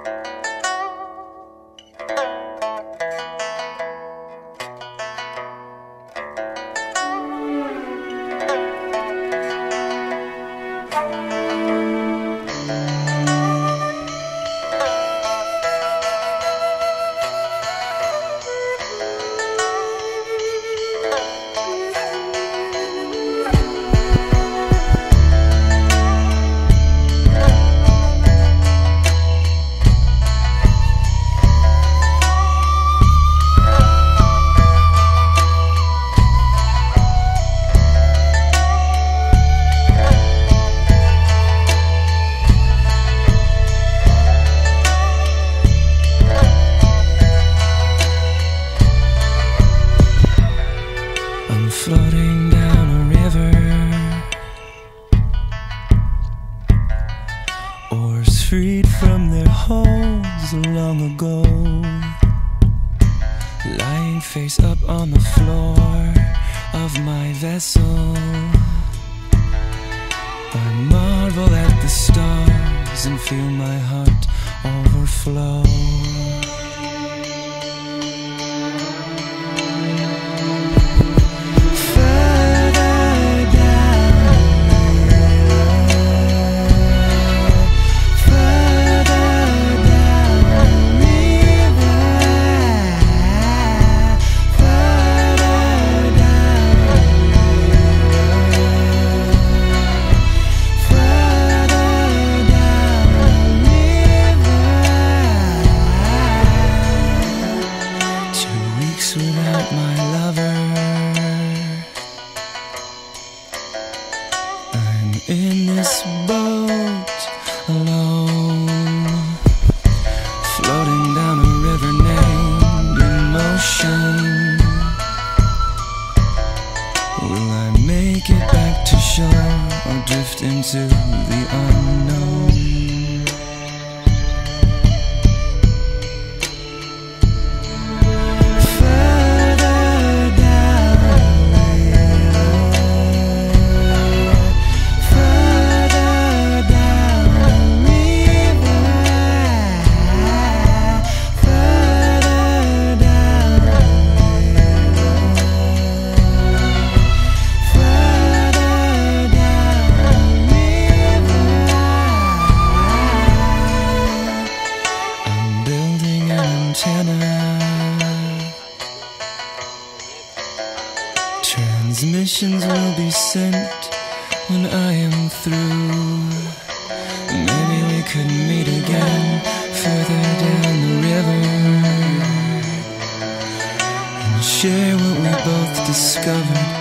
Floating down a river, oars freed from their holds long ago, lying face up on the floor of my vessel. I marvel at the stars and feel my heart overflow. Without my lover, I'm in this boat alone, floating down a river named emotion. Will I make it back to shore or drift into the unknown? Transmissions will be sent when I am through. Maybe we could meet again further down the river and share what we both discovered